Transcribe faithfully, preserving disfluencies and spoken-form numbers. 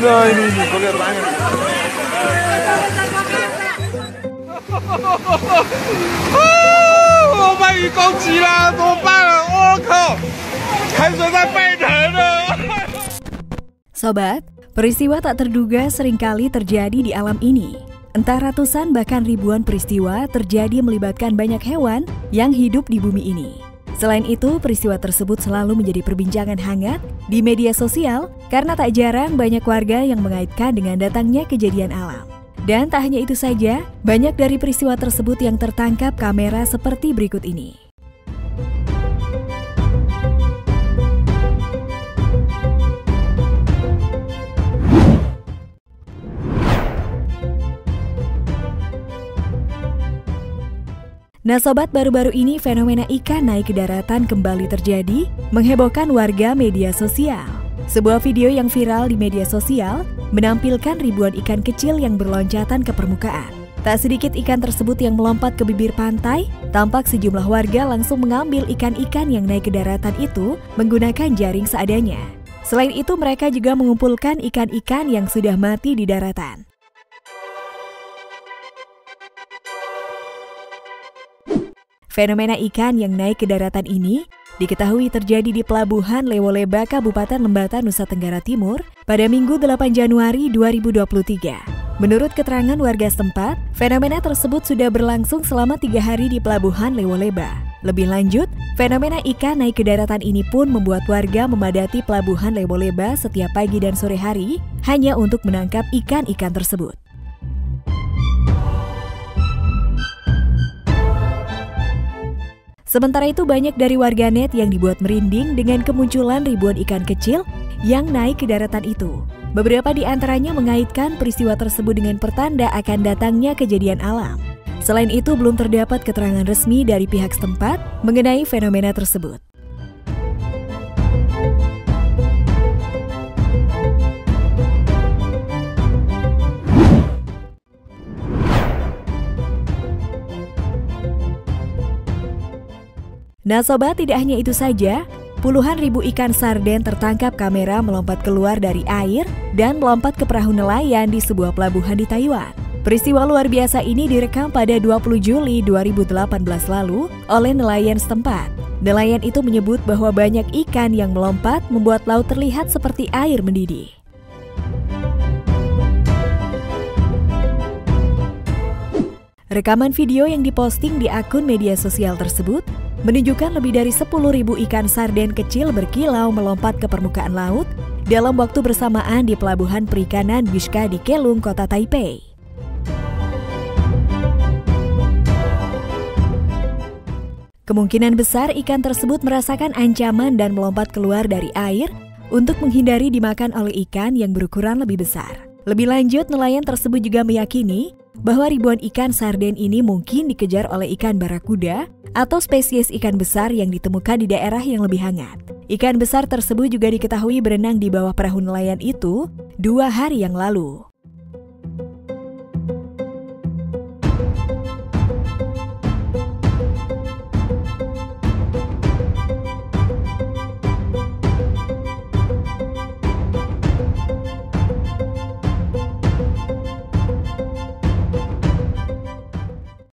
Nah ini, ini kau lihat tangan. Oh my god, 急啦，怎么办了？我靠，海水在沸腾了。 Sobat, peristiwa tak terduga seringkali terjadi di alam ini. Entah ratusan bahkan ribuan peristiwa terjadi melibatkan banyak hewan yang hidup di bumi ini. Selain itu, peristiwa tersebut selalu menjadi perbincangan hangat di media sosial karena tak jarang banyak warga yang mengaitkan dengan datangnya kejadian alam. Dan tak hanya itu saja, banyak dari peristiwa tersebut yang tertangkap kamera seperti berikut ini. Nah sobat, baru-baru ini fenomena ikan naik ke daratan kembali terjadi, menghebohkan warga media sosial. Sebuah video yang viral di media sosial menampilkan ribuan ikan kecil yang berloncatan ke permukaan. Tak sedikit ikan tersebut yang melompat ke bibir pantai, tampak sejumlah warga langsung mengambil ikan-ikan yang naik ke daratan itu menggunakan jaring seadanya. Selain itu, mereka juga mengumpulkan ikan-ikan yang sudah mati di daratan. Fenomena ikan yang naik ke daratan ini diketahui terjadi di Pelabuhan Lewoleba, Kabupaten Lembata, Nusa Tenggara Timur pada Minggu delapan Januari dua ribu dua puluh tiga. Menurut keterangan warga setempat, fenomena tersebut sudah berlangsung selama tiga hari di Pelabuhan Lewoleba. Lebih lanjut, fenomena ikan naik ke daratan ini pun membuat warga memadati Pelabuhan Lewoleba setiap pagi dan sore hari hanya untuk menangkap ikan-ikan tersebut. Sementara itu, banyak dari warganet yang dibuat merinding dengan kemunculan ribuan ikan kecil yang naik ke daratan itu. Beberapa di antaranya mengaitkan peristiwa tersebut dengan pertanda akan datangnya kejadian alam. Selain itu, belum terdapat keterangan resmi dari pihak setempat mengenai fenomena tersebut. Nah sobat, tidak hanya itu saja, puluhan ribu ikan sarden tertangkap kamera melompat keluar dari air dan melompat ke perahu nelayan di sebuah pelabuhan di Taiwan. Peristiwa luar biasa ini direkam pada dua puluh Juli dua ribu delapan belas lalu oleh nelayan setempat. Nelayan itu menyebut bahwa banyak ikan yang melompat membuat laut terlihat seperti air mendidih. Rekaman video yang diposting di akun media sosial tersebut menunjukkan lebih dari sepuluh ribu ikan sarden kecil berkilau melompat ke permukaan laut dalam waktu bersamaan di Pelabuhan Perikanan Bishka di Kelung, Kota Taipei. Kemungkinan besar ikan tersebut merasakan ancaman dan melompat keluar dari air untuk menghindari dimakan oleh ikan yang berukuran lebih besar. Lebih lanjut, nelayan tersebut juga meyakini bahwa ribuan ikan sarden ini mungkin dikejar oleh ikan barakuda atau spesies ikan besar yang ditemukan di daerah yang lebih hangat. Ikan besar tersebut juga diketahui berenang di bawah perahu nelayan itu dua hari yang lalu.